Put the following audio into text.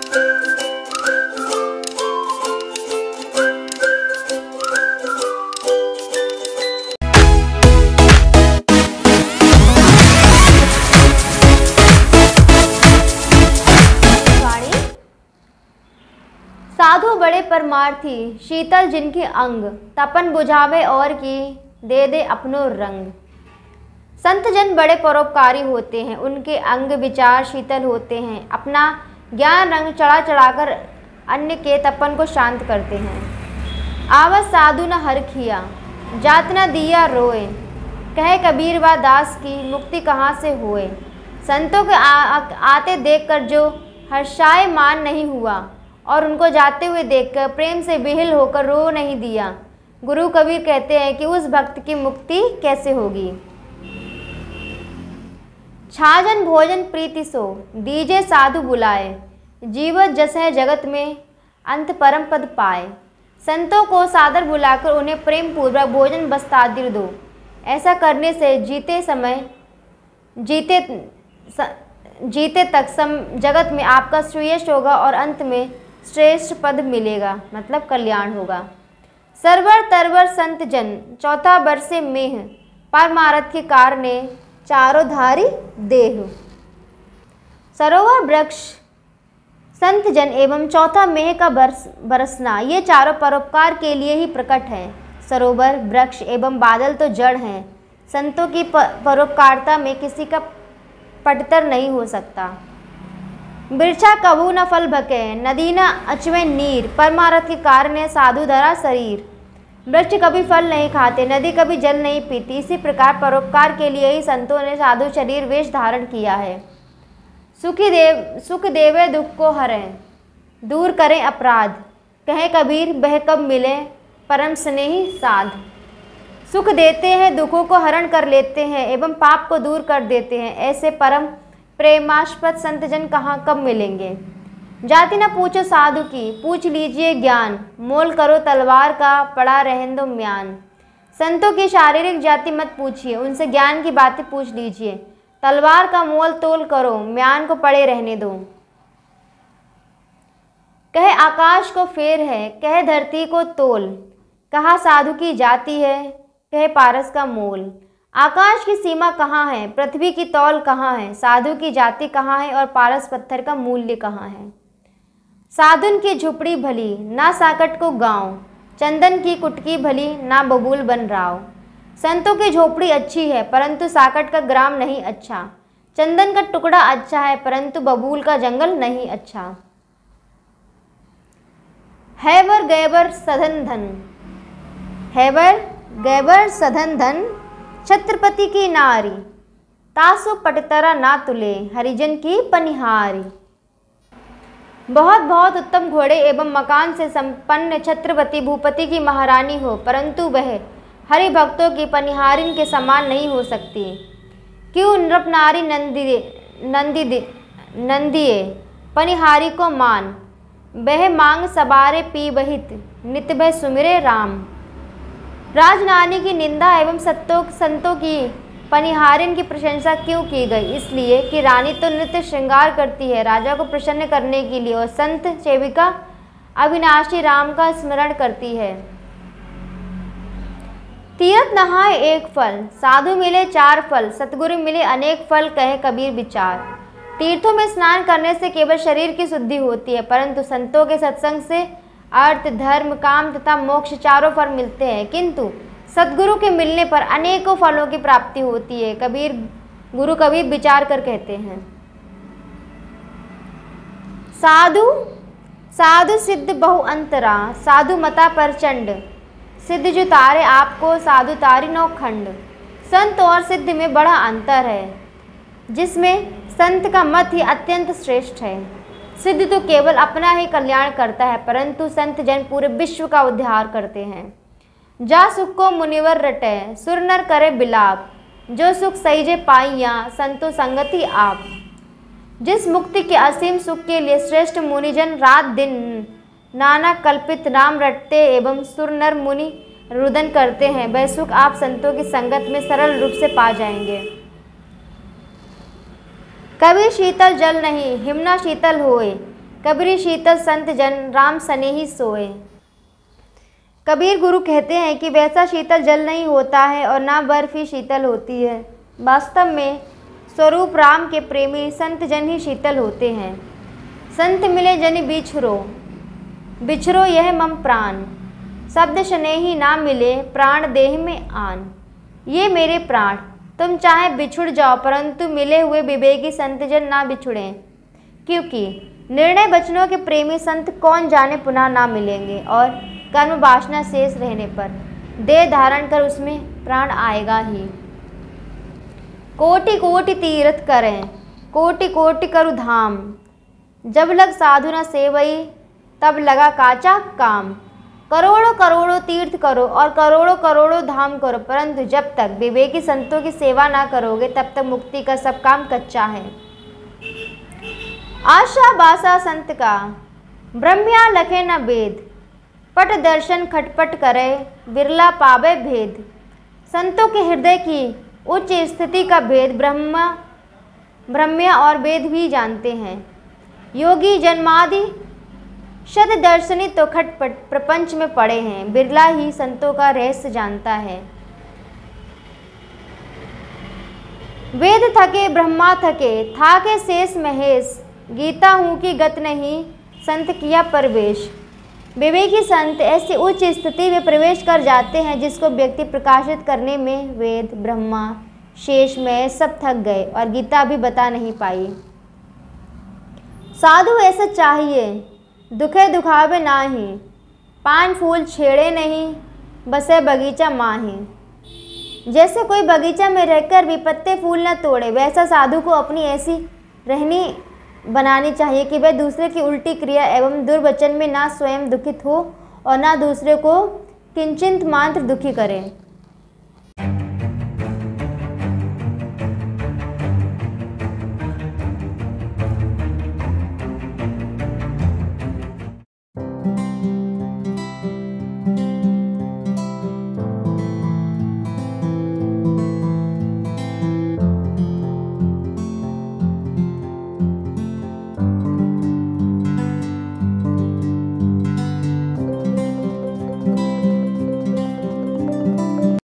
साधु बड़े परमार्थी, शीतल जिनके अंग, तपन बुझावे और की दे दे अपनो रंग। संत जन बड़े परोपकारी होते हैं, उनके अंग विचार शीतल होते हैं, अपना ज्ञान रंग चढ़ा चढ़ाकर अन्य के तपन को शांत करते हैं। आवत साधु न हर खिया, जात न दिया रोए, कहे कबीर व दास की मुक्ति कहाँ से होए। संतों के आते देखकर जो हर्षाय मान नहीं हुआ और उनको जाते हुए देखकर प्रेम से विह्वल होकर रो नहीं दिया, गुरु कबीर कहते हैं कि उस भक्त की मुक्ति कैसे होगी। छाजन भोजन प्रीति सो, दीजे साधु बुलाए, जीवत जस है जगत में अंत परम पद पाए। संतों को सादर बुलाकर उन्हें प्रेम पूर्वक भोजन वस्त्रादि दो। ऐसा करने से जीते तक जगत में आपका श्रेयस होगा और अंत में श्रेष्ठ पद मिलेगा, मतलब कल्याण होगा। सरवर तरवर संत जन, चौथा बरसे मेह, परमारथ के कारणे चारों धारी देह। सरोवर वृक्ष, संत जन एवं चौथा मेह का बरसना, ये चारों परोपकार के लिए ही प्रकट है। सरोवर वृक्ष एवं बादल तो जड़ हैं, संतों की परोपकारता में किसी का पटतर नहीं हो सकता। बिरछा कभू न फल भके, नदी न अचवे नीर, परमारथ के कारण साधु धरा शरीर। वृक्ष कभी फल नहीं खाते, नदी कभी जल नहीं पीती, इसी प्रकार परोपकार के लिए ही संतों ने साधु शरीर वेश धारण किया है। सुख देवे दुख को हरें, दूर करें अपराध, कहे कबीर वह कब मिले परम स्नेही साध। सुख देते हैं, दुखों को हरण कर लेते हैं एवं पाप को दूर कर देते हैं, ऐसे परम प्रेमास्पद संत जन कहाँ कब मिलेंगे। जाति न पूछो साधु की, पूछ लीजिए ज्ञान, मोल करो तलवार का पड़ा रहन दो म्यान। संतों की शारीरिक जाति मत पूछिए, उनसे ज्ञान की बातें पूछ लीजिए। तलवार का मोल तोल करो, म्यान को पड़े रहने दो। कहे आकाश को फेर है, कहे धरती को तोल, कहा साधु की जाति है, कहे पारस का मोल। आकाश की सीमा कहाँ है, पृथ्वी की तौल कहाँ है, साधु की जाति कहाँ है और पारस पत्थर का मूल्य कहाँ है। साधुन की झुपड़ी भली, ना साकट को गाँव, चंदन की कुटकी भली, ना बबूल बन राव। संतों की झोपड़ी अच्छी है परंतु साकट का ग्राम नहीं अच्छा, चंदन का टुकड़ा अच्छा है परंतु बबूल का जंगल नहीं अच्छा। हैवर गैबर सधन धन, हैवर गैबर सधन धन, छत्रपति की नारी, तासु पटतरा ना तुले, हरिजन की पनिहारी। बहुत बहुत उत्तम घोड़े एवं मकान से संपन्न छत्रपति भूपति की महारानी हो, परंतु वह हरि भक्तों की पनिहारिन के समान नहीं हो सकती। क्यों नृपनारी नंदिए पनिहारी को मान, बह मांग सबारे पी बहित, नित भय सुमिरे राम। राजनानी की निंदा एवं संतों की पनिहारिन की प्रशंसा क्यों की गई, इसलिए कि रानी तो नृत्य श्रृंगार करती है राजा को प्रसन्न करने के लिए, और संत सेविका अविनाशी राम का स्मरण करती है। तीर्थ नहाए एक फल, साधु मिले चार फल, सतगुरु मिले अनेक फल, कहे कबीर विचार। तीर्थों में स्नान करने से केवल शरीर की शुद्धि होती है, परंतु संतों के सत्संग से अर्थ धर्म काम तथा मोक्ष चारों फल मिलते हैं, किंतु सद्गुरु के मिलने पर अनेकों फलों की प्राप्ति होती है। गुरु कबीर विचार कर कहते हैं, साधु सिद्ध बहु अंतरा, साधु मता प्रचंड, सिद्ध जो तारे आपको साधु तारी नौ खंड। संत और सिद्ध में बड़ा अंतर है, जिसमें संत का मत ही अत्यंत श्रेष्ठ है। सिद्ध तो केवल अपना ही कल्याण करता है, परंतु संत जन पूरे विश्व का उद्धार करते हैं। जा सुख को मुनिवर रटे, सुर नर करे बिलाप, जो सुख सहीजे पाइया, संतो संगति आप। जिस मुक्ति के असीम सुख के लिए श्रेष्ठ मुनिजन रात दिन नाना कल्पित नाम रटते एवं सुर नर मुनि रुदन करते हैं, वह सुख आप संतों की संगत में सरल रूप से पा जाएंगे। कभी शीतल जल नहीं हिमना शीतल होए, कबीर शीतल संत जन राम सनेही सोए। कबीर गुरु कहते हैं कि वैसा शीतल जल नहीं होता है और ना बर्फ ही शीतल होती है। वास्तव में स्वरूप राम के प्रेमी संत जन ही शीतल होते हैं। संत मिले जनि बिछुरो, बिछुरो यह मम प्राण, शब्द स्नेही ना मिले प्राण देह में आन। ये मेरे प्राण, तुम चाहे बिछुड़ जाओ परंतु मिले हुए विवेकी संतजन ना बिछुड़ें, क्योंकि निर्णय वचनों के प्रेमी संत कौन जाने पुनः ना मिलेंगे और कर्म वासना शेष रहने पर देह धारण कर उसमें प्राण आएगा ही। कोटि कोटि तीर्थ करें, कोटि कोटि करु धाम, जब लग साधु न सेवई तब लगा काचा काम। करोड़ों करोड़ों तीर्थ करो और करोड़ों करोड़ों धाम करो, परंतु जब तक विवेकी संतों की सेवा ना करोगे तब तक मुक्ति का सब काम कच्चा है। आशा बासा संत का, ब्रह्म्या लखे न वेद, पट दर्शन खटपट करे बिरला पावे भेद। संतों के हृदय की उच्च स्थिति का भेद ब्रह्म्या और वेद भी जानते हैं। योगी जन्मादि शत दर्शनी तो खटपट प्रपंच में पड़े हैं, बिरला ही संतों का रहस्य जानता है। वेद थके ब्रह्मा थके, थाके शेष महेश, गीता हूँ की गत नहीं संत किया प्रवेश। विवेकी संत ऐसी उच्च स्थिति में प्रवेश कर जाते हैं जिसको व्यक्ति प्रकाशित करने में वेद ब्रह्मा शेष में सब थक गए और गीता भी बता नहीं पाई। साधु ऐसा चाहिए, दुखे दुखावे नाही, पान फूल छेड़े नहीं, बसे बगीचा माही। जैसे कोई बगीचा में रहकर भी पत्ते फूल न तोड़े, वैसा साधु को अपनी ऐसी रहनी बनानी चाहिए कि वह दूसरे की उल्टी क्रिया एवं दुर्वचन में ना स्वयं दुखित हो और ना दूसरे को किंचित मात्र दुखी करे।